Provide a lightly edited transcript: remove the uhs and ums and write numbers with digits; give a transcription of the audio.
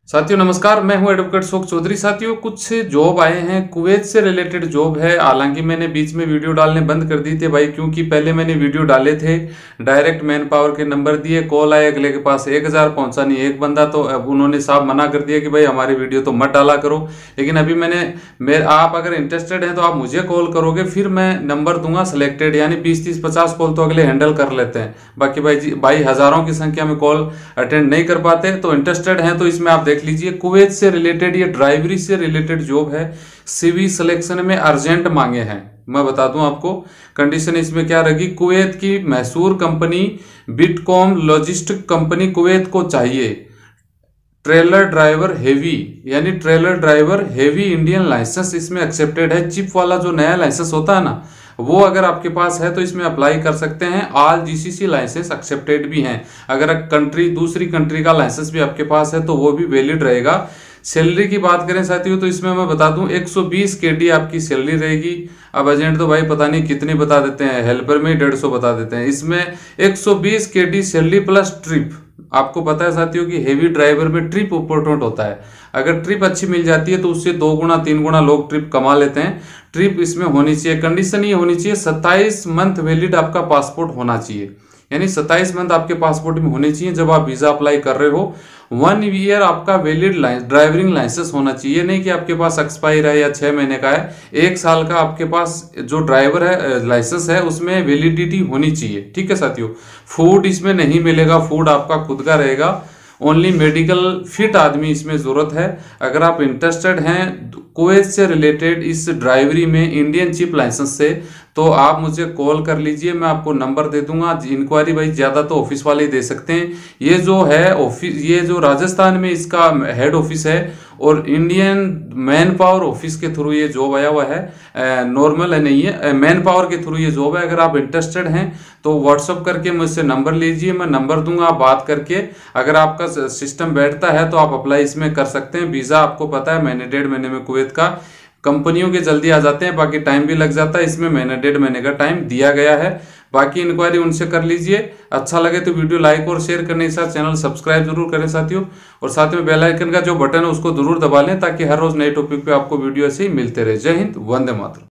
साथियों नमस्कार, मैं हूं एडवोकेट शोक चौधरी। साथियों कुछ जॉब आए हैं, कुवैत से रिलेटेड जॉब है। हालांकि मैंने बीच में वीडियो डालने बंद कर दी थे भाई, क्योंकि पहले मैंने वीडियो डाले थे, डायरेक्ट मैन पावर के नंबर दिए, कॉल आए, अगले के पास 1000 पहुंचा नहीं एक बंदा। तो अब उन्होंने साफ मना कर दिया कि भाई हमारी वीडियो तो मत डाला करो। लेकिन अभी आप अगर इंटरेस्टेड हैं तो आप मुझे कॉल करोगे, फिर मैं नंबर दूंगा सिलेक्टेड, यानी 20 30 50 कॉल तो अगले हैंडल कर लेते हैं। बाकी भाई हजारों की संख्या में कॉल अटेंड नहीं कर पाते। तो इंटरेस्टेड हैं तो इसमें आप देख लीजिए, कुवैत से रिलेटेड, ये ड्राइवरी से रिलेटेड जॉब है। सीवी सिलेक्शन में अर्जेंट मांगे हैं। मैं बता दूं आपको कंडीशन इसमें क्या रहेगी। कुवैत की मशहूर company Bitcom logistic company Kuwait को चाहिए ट्रेलर ड्राइवर हेवी, यानी trailer driver heavy Indian license इसमें एक्सेप्टेड है। चिप वाला जो नया लाइसेंस होता है ना, वो अगर आपके पास है तो इसमें अप्लाई कर सकते हैं। ऑल जीसीसी लाइसेंस एक्सेप्टेड भी हैं। अगर दूसरी कंट्री का लाइसेंस भी आपके पास है तो वो भी वैलिड रहेगा। सैलरी की बात करें साथियों तो इसमें मैं बता दूं 120 केडी आपकी सैलरी रहेगी। अब एजेंट तो भाई पता नहीं कितनी बता देते हैं, हेल्पर में 150 बता देते हैं। इसमें 120 केडी सैलरी प्लस ट्रिप। आपको पता है साथियों कि हेवी ड्राइवर में ट्रिप इंपॉर्टेंट होता है। अगर ट्रिप अच्छी मिल जाती है तो उससे 2 गुना 3 गुना लोग ट्रिप कमा लेते हैं। ट्रिप इसमें होनी चाहिए। कंडीशन ये होनी चाहिए 27 मंथ वैलिड आपका पासपोर्ट होना चाहिए, यानी 27 मंथ आपके पासपोर्ट में होने चाहिए जब आप वीजा अप्लाई कर रहे हो। 1 ईयर आपका वैलिड ड्राइविंग लाइसेंस होना चाहिए, नहीं कि आपके पास एक्सपायर है या 6 महीने का है। 1 साल का आपके पास जो ड्राइवर है लाइसेंस है उसमें वैलिडिटी होनी चाहिए। ठीक है साथियों। फूड इसमें नहीं मिलेगा, फूड आपका खुद का रहेगा। ओनली मेडिकल फिट आदमी इसमें जरूरत है। अगर आप इंटरेस्टेड हैं कुवैत से रिलेटेड इस ड्राइवरी में इंडियन चिप लाइसेंस से, तो आप मुझे कॉल कर लीजिए, मैं आपको नंबर दे दूंगा। इंक्वायरी भाई ज्यादा तो ऑफिस वाले ही दे सकते हैं। ये जो है ऑफिस, ये जो राजस्थान में इसका हेड ऑफिस है और इंडियन मैन पावर ऑफिस के थ्रू ये जॉब आया हुआ है। नॉर्मल है नहीं है, मैन पावर के थ्रू ये जॉब है। अगर आप इंटरेस्टेड हैं तो व्हाट्सअप करके मुझसे नंबर लीजिए, मैं नंबर दूंगा, आप बात करके अगर आपका सिस्टम बैठता है तो आप अप्लाई इसमें कर सकते हैं। वीजा आपको पता है महीने 1.5 महीने में कुवैत का कंपनियों के जल्दी आ जाते हैं, बाकी टाइम भी लग जाता है। इसमें महीने 1.5 महीने का टाइम दिया गया है। बाकी इंक्वायरी उनसे कर लीजिए। अच्छा लगे तो वीडियो लाइक और शेयर करने के साथ चैनल सब्सक्राइब जरूर करें साथियों, और साथ में बेल आइकन का जो बटन है उसको जरूर दबा लें, ताकि हर रोज नए टॉपिक पे आपको वीडियो ऐसे ही मिलते रहे। जय हिंद, वंदे मातरम।